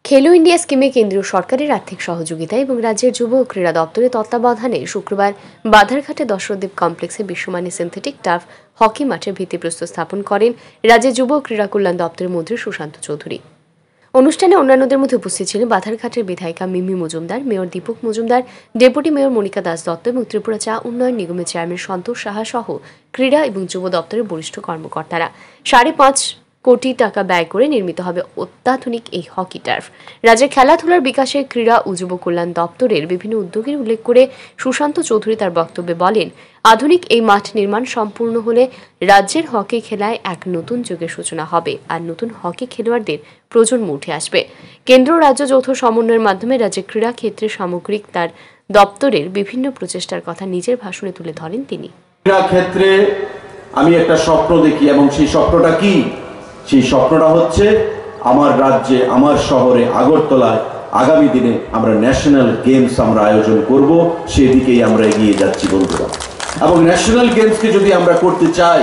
খেলো ইন্ডিয়া স্কিমে কেন্দ্রীয় সরকারের আর্থিক সহযোগিতা এবং রাজ্যের যুব ও ক্রীড়া দপ্তরের তত্ত্বাবধানে শুক্রবার বাধারঘাটে দশরথদেব কমপ্লেক্সে বিশ্বমানের সিনথেটিক টার্ফ হকি মাঠের ভিত্তিপ্রস্তর স্থাপন করেন রাজ্যের যুব ও ক্রীড়া কল্যাণ দপ্তরের মন্ত্রী সুশান্ত চৌধুরী। অনুষ্ঠানে অন্যান্যদের মধ্যে উপস্থিত ছিলেন বাধারঘাটের বিধায়িকা Mimi Majumdar, mayor Dipak Majumdar, deputy mayor Monika Das Dutta এবং ত্রিপুরা চা উন্নয়ন নিগমের চেয়ারম্যান সন্তোষ সাহা সহ ক্রীড়া এবং যুব দপ্তরের বরিষ্ঠ কর্মকর্তারা। 5.5 কোটি টাকা ব্যয় করে নির্মিত হবে অত্যাধুনিক এই হকি টার্ফ। রাজ্যের খেলাধুলার বিকাশে ক্রীড়া ও যুব কল্যাণ দপ্তরের বিভিন্ন উদ্যোগের উল্লেখ করে সুশান্ত চৌধুরী তার বক্তব্যে বলেন, আধুনিক এই মাঠ নির্মাণ সম্পূর্ণ হলে রাজ্যের হকি খেলায় এক নতুন যুগের সূচনা হবে আর নতুন হকি খেলোয়াড়দের প্রজন্ম উঠে আসবে। কেন্দ্র রাজ্য যৌথ সমন্বয়ের মাধ্যমে রাজ্যের ক্রীড়া ক্ষেত্রে সামগ্রিক তার দপ্তরের বিভিন্ন প্রচেষ্টার কথা নিজের ভাষণে তুলে ধরেন তিনি। ক্রীড়া ক্ষেত্রে আমি একটা স্বপ্ন দেখি এবং সেই স্বপ্নটা কি? সেই স্বপ্নটা হচ্ছে আমার রাজ্যে, আমার শহরে আগরতলায় আগামী দিনে আমরা ন্যাশনাল গেমস আমরা আয়োজন করব, সেদিকেই আমরা এগিয়ে যাচ্ছি বন্ধুরা। এবং ন্যাশনাল গেমসকে যদি আমরা করতে চাই,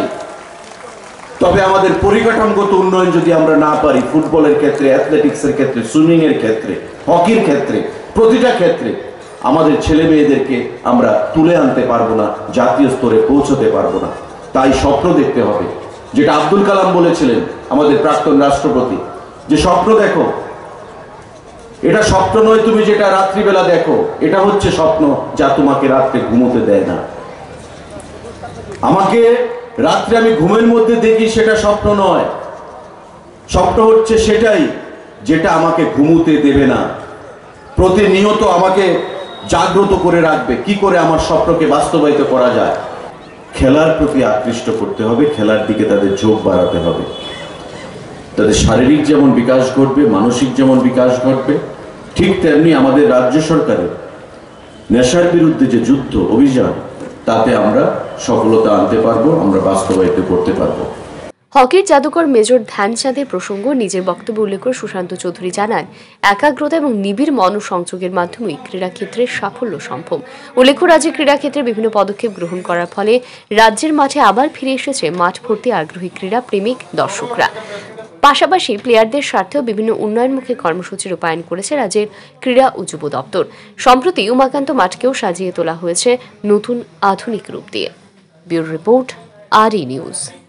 তবে আমাদের পরিকাঠামোগত উন্নয়ন যদি আমরা না পারি, ফুটবলের ক্ষেত্রে, অ্যাথলেটিক্সের ক্ষেত্রে, সুইমিং এর ক্ষেত্রে, হকির ক্ষেত্রে, প্রতিটা ক্ষেত্রে আমাদের ছেলে মেয়েদেরকে আমরা তুলে আনতে পারবো না, জাতীয় স্তরে পৌঁছতে পারবো না। তাই স্বপ্ন দেখতে হবে, যেটা আব্দুল কালাম বলেছিলেন, আমাদের প্রাক্তন রাষ্ট্রপতি, যে স্বপ্ন দেখো, এটা স্বপ্ন নয় তুমি যেটা রাত্রিবেলা দেখো, এটা হচ্ছে স্বপ্ন যা তোমাকে রাত্রে ঘুমোতে দেয় না। আমাকে রাত্রে আমি ঘুমের মধ্যে দেখি, সেটা স্বপ্ন নয়। স্বপ্ন হচ্ছে সেটাই যেটা আমাকে ঘুমোতে দেবে না, প্রতিনিয়ত আমাকে জাগ্রত করে রাখবে। কি করে আমার স্বপ্নকে বাস্তবায়িত করা যায়? খেলার প্রতি আকৃষ্ট করতে হবে, খেলার দিকে তাদের ঝোঁক বাড়াতে হবে। তাদের শারীরিক যেমন বিকাশ ঘটবে, মানসিক যেমন বিকাশ ঘটবে, ঠিক তেমনি আমাদের রাজ্য সরকারের নেশার বিরুদ্ধে যে যুদ্ধ অভিযান, তাতে আমরা সফলতা আনতে পারবো, আমরা বাস্তবায়িত করতে পারবো। হকির জাদুকর মেজর ধ্যানচাঁদের প্রসঙ্গ নিজের বক্তব্যে উল্লেখ করে সুশান্ত চৌধুরী জানান, একাগ্রতা এবং নিবিড় মনোসংযোগের মাধ্যমেই ক্রীড়াক্ষেত্রে সাফল্য সম্ভব। উল্লেখ্য, রাজ্যে ক্রীড়াক্ষেত্রে বিভিন্ন পদক্ষেপ গ্রহণ করার ফলে রাজ্যের মাঠে আবার ফিরে এসেছে মাঠ ভর্তি আগ্রহী ক্রীড়া প্রেমিক দর্শকরা। পাশাপাশি প্লেয়ারদের স্বার্থেও বিভিন্ন উন্নয়নমুখী কর্মসূচি রূপায়ণ করেছে রাজ্যের ক্রীড়া ও যুব দপ্তর। সম্প্রতি উমাকান্ত মাঠকেও সাজিয়ে তোলা হয়েছে নতুন আধুনিক রূপ দিয়ে। Bureau report, RE news.